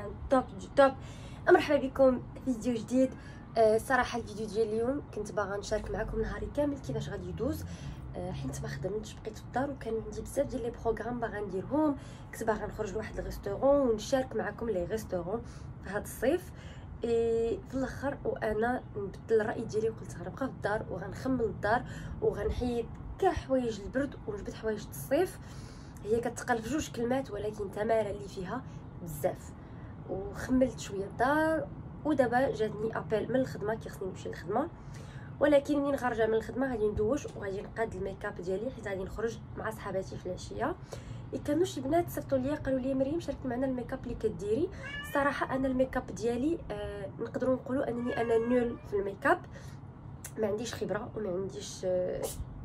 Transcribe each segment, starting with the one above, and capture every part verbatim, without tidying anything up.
كان توب دو توب. مرحبا بكم في فيديو جديد. أه صراحه الفيديو ديال اليوم كنت باغا نشارك معكم نهاري كامل كيفاش غادي يدوز، أه حيت ما خدمتش، بقيت في الدار وكان عندي بزاف ديال لي بروغرام باغا نديرهم. كنت باغا نخرج لواحد الريستورون ونشارك معكم لي ريستورون في هذا الصيف. إيه في الاخر وانا نبدل الراي ديالي وقلت غنبقى في الدار وغنخمم الدار وغنحيد كاع حوايج البرد ونجبد حوايج الصيف. هي كتقال في جوج كلمات ولكن تماره اللي فيها بزاف. وخملت شويه الدار ودابا جاتني ابل من الخدمه كيخصني نمشي للخدمه، ولكن منين خارجه من الخدمه غادي ندوش وغادي نقاد الميكاب ديالي حيت غادي نخرج مع صحاباتي في العشيه. كانوا شي بنات صيفطوا لي قالوا لي مريم شاركي معنا الميكاب اللي كديري. صراحه انا الميكاب ديالي آه نقدروا نقولوا انني انا نول في الميكاب، ما عنديش خبره وما عنديش آه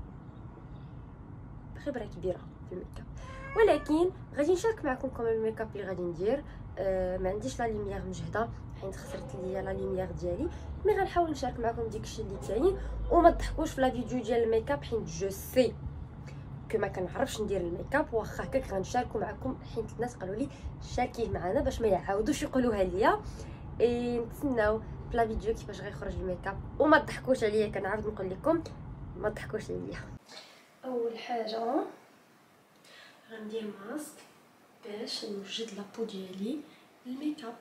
خبره كبيره في الميكاب، ولكن غادي نشارك معكم كم الميكاب اللي غادي ندير. آه ما عنديش لا ليميير مجهده حيت خسرت ليا لا ليميير ديالي، مي غنحاول نشارك معكم داكشي اللي كاين. وما تضحكوش في لا فيديو ديال الميكاب حيت جو سي كو ما كنعرفش ندير الميكاب، واخا هكاك غنشاركو معكم حيت الناس قالوا لي شاركيه معنا باش ما يعاودوش يقولوها ليا. اي نتسناو في لا فيديو كيفاش غيخرج الميكاب وما تضحكوش عليا. كنعاود نقول لكم ما تضحكوش عليا. اول حاجه غندير ماسك باش نوجد لابو ديالي الميكاب.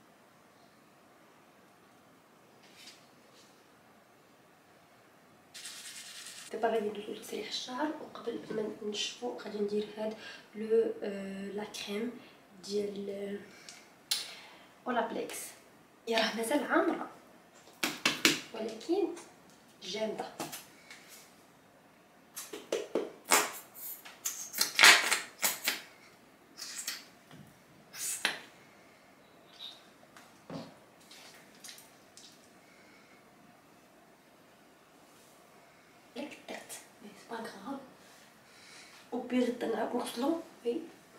دابا غادي ندوزو لتسريح الشعر، وقبل ما نشفو غادي ندير هاد لو آه لا كريم ديال اولابليكس. يا راه مازال عامره ولكن جامده. لك الدات مي سي با غراف او بير نعاود نغسلو. وي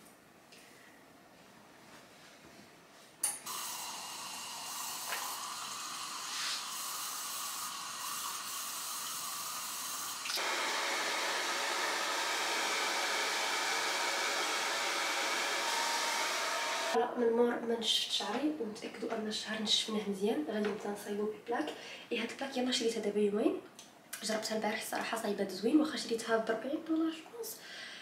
لا من مور ما نشفت شعري ونتاكدوا ان الشعر نشفناه مزيان غادي نبدا نصايبو بالبلاك. اي هاد البلاك يلاه شريتها دابا يومين، جربتها البارح الصراحه صايبات زوين، واخا شريتها ب أربعين دولار جوبونس.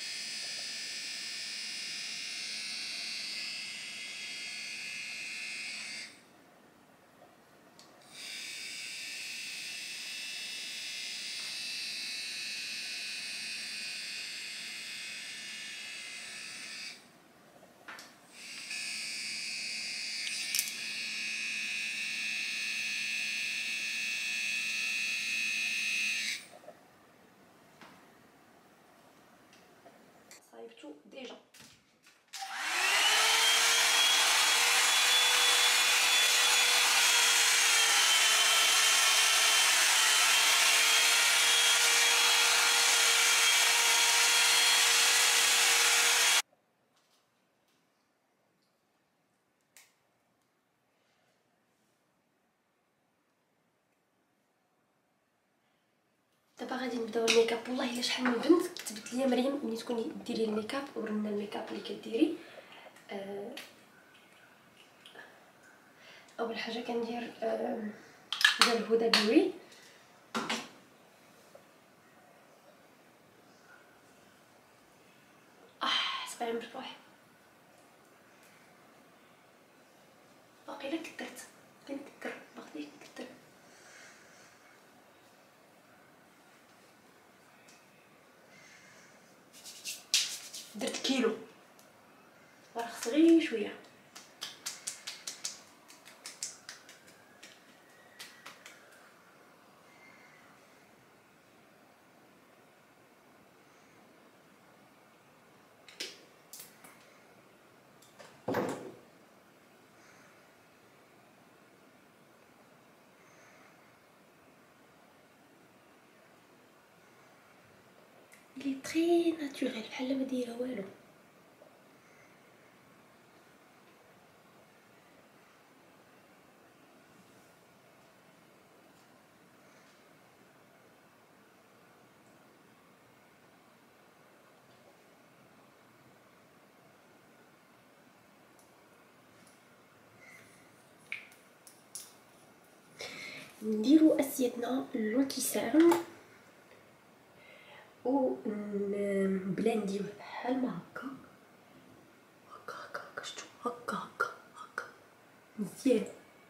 صايبتو ديجا. دابا غادي نبداو الميكاب. والله الا شحال من بنت كتبت لي مريم ملي تكوني ديري الميكاب ورنا الميكاب اللي كديري. آه اول حاجه كندير آه ديال الهدى بيوي. اه صباعي مفتوح باقي لا كثرت باقي نكثر باقي نكثر. درت كيلو راه خص غير شويه. لي تري ناتوريل بحال ما دايره والو. نديرو اسيدنا اللونتيسيرم و بلانديوه بحال ما هكا هكا هكا هكا شتو هكا هكا هكا مزيان.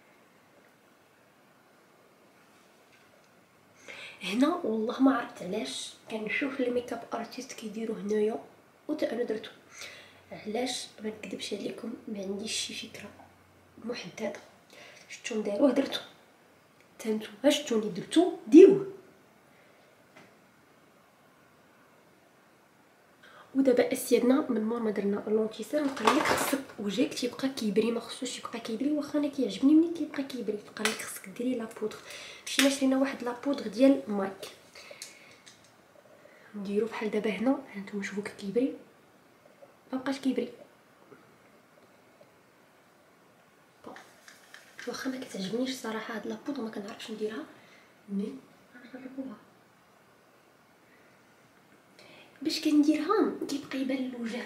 هنا والله ما عرفت علاش كنشوف الميك اب ارتست كيديروا هنايا وتا انا درتو، علاش ما نكذبش عليكم ما عنديش شي فكره محدده. شتو داروه درتو، تنتوما شتو اللي درتو ديروه. ودابا اسيادنا من مور ما درنا اللونتيسيرم قال لك خصك وجهك تيبقى كيبري، ما خصوش يبقى كيبري، واخا انا كيعجبني ملي كيبقى كيبري. قال لك خصك ديري لا بودغ. مشينا شرينا واحد لا بودغ ديال مايك نديرو بحال دابا هنا. هانتوما شوفوا كيبري، ما بقاش كيبري. واخا ما كتعجبنيش صراحه هاد لا بودغ، ما كنعرفش نديرها، مي غنجربوها. باش كنديرها كيبقى يبان الوجه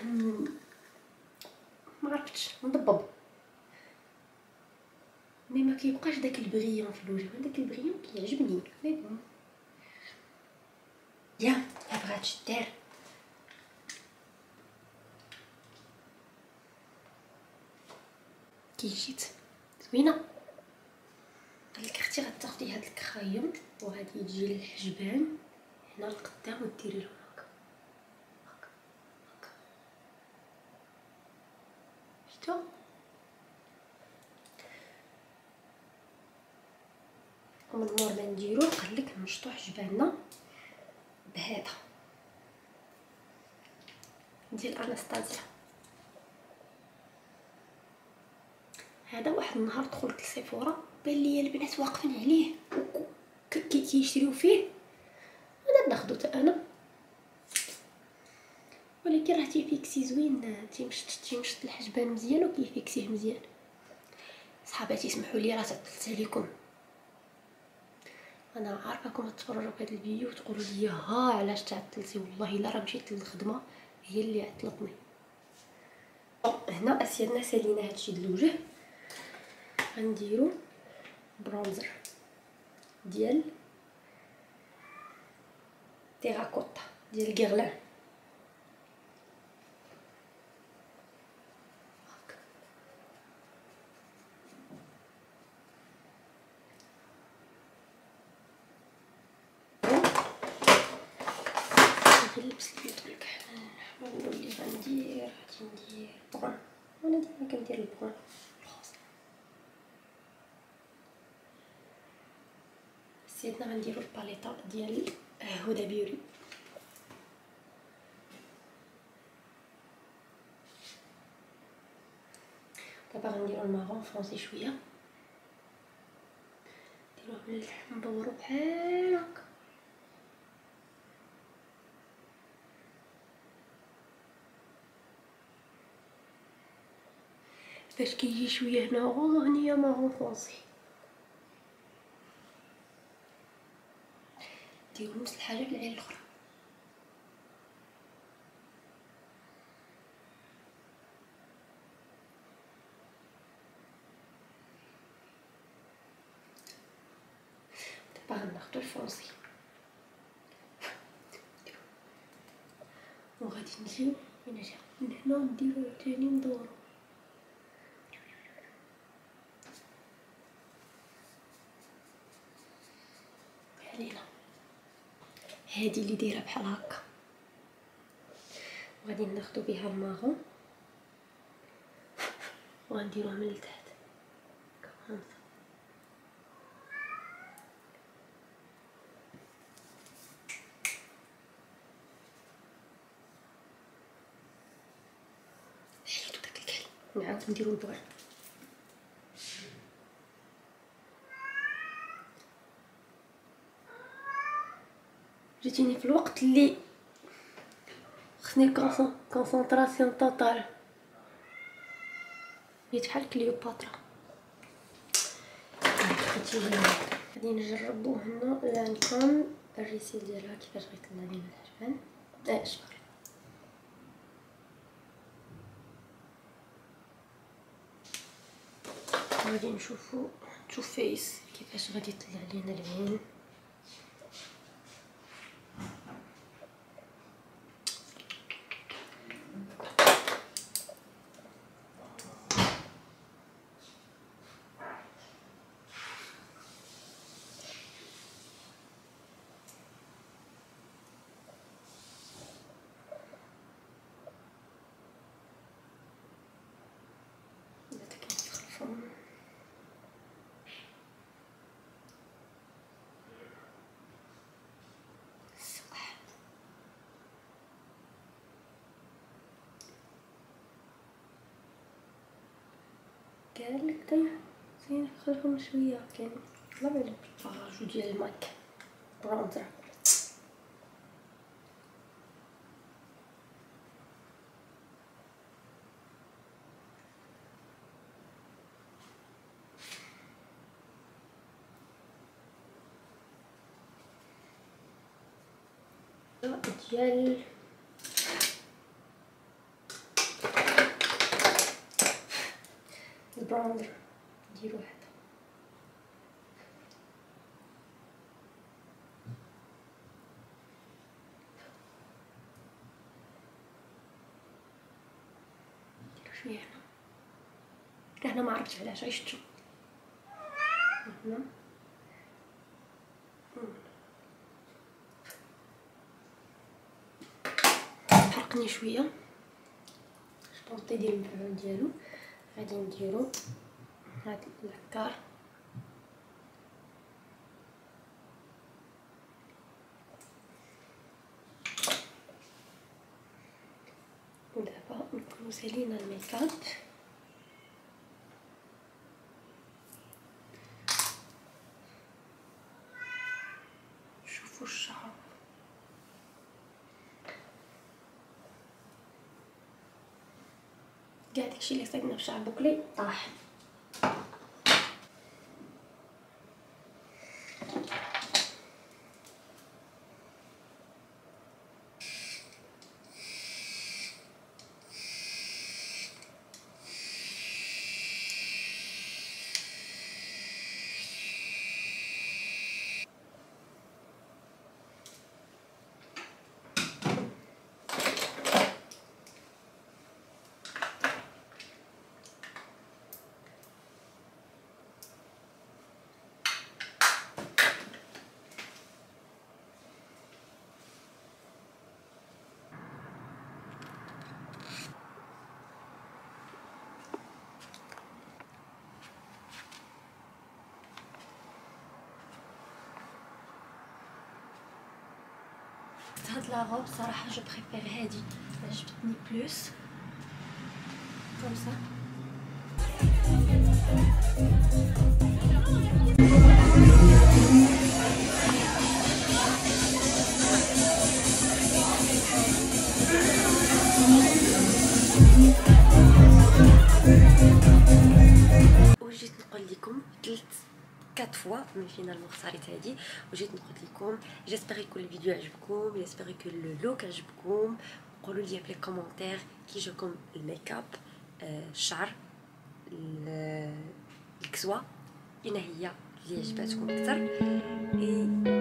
ما عرفتش مضبب، مي ما كيبقاش داك البغيون في الوجه. هذاك البغيون كيعجبني مي بون يا ها بغات تدار. كي جيت زوينه. قال لك اختي غتاخدي هاد الكرايون وغادي تجي للحجبان هنا القدام وديري لهم هكا هكا هكا. شتو ومن مور ما نديرو قال لك نشطو حجباننا بهذا ديال اناستازيا. هذا واحد النهار دخلت لسيفورا بان ليا البنات واقفين عليه كيشريو فيه، انا ناخذو حتى انا، ولكن راه تيفيكسي زوين، تيمشط تيمشط الحجبان مزيان وكيفيكسيه مزيان. صحاباتي اسمحوا لي راه تعطلت عليكم، انا عارفاكم تتفرجوا في هذا الفيديو وتقولوا لي ها علاش تعطلتي. والله الا راه مشيت للخدمه هي اللي عطلتني. هنا اسيادنا سالينا هادشي د الوجه. غنديرو برونزر ديال تيراكوتا ديال غيرلان هكا. نلبس الفيديو نحاول اللي غندير غادي ندير برون. انا ديما كندير البرون الخاص. سيدنا غنديرو الباليطه ديال هدى بيوري. دابا غنديرو المارون فرونسي شويه، نديروه من التحت ندورو بحال هكا. باش كيجي شويه هنا غوز وهنايا مارون فرونسي. ديرو نفس الحاجه في العين الاخرى. دابا غناخدو الفرونسي وغادي نجيو من هنا من هنا نديرو عاوتاني ندورو. علينا هادي اللي دايره بحال هكا، وغادي ناخدو بها المارون وغنديروه من التحت كما حيدو داك الكحل. نعاود نديرو البغل. جيتيني في الوقت اللي خصني كونسونطراسيون توتال، بقيت بحال كليوباترا. غادي نجربو هنا لانكون الريسيل ديالها كيفاش غيطلع لينا الحجبان. اه شفر غادي نشوفو تو فيس كيفاش غادي يطلع لينا العين. قالك طيح زين خلفهم شويه كان ما بالك الفراج ديال الماك برونزر. ديال البراونر نديرو هذا. نديرو شويه هنا هنا ما عرفتش علاش عشتو هنا. حرقني شويه الطونطي ديال المفعول ديالو. غادي نديرو هاد العكار ودابا نكونو سالينا الميكاب. شوفوا الشعر كاع داكشي اللي صايبنا في شعر بوكلي طاح. هاد لا روب صراحه جو بريفير هادي عجبتني بلوس كوم سا. وجيت نقول لكم ثلاث كات فوا من فينالمون اختاريت هادي وجيت نقول لكم جيسبر يكون الفيديو عجبكم، جيسبر يكون لو لوك عجبكم. قولوا لي في لي كومونتير كي جاكم الميك اب، الشعر، الكسوه، اين هي اللي عجبتكم اكثر.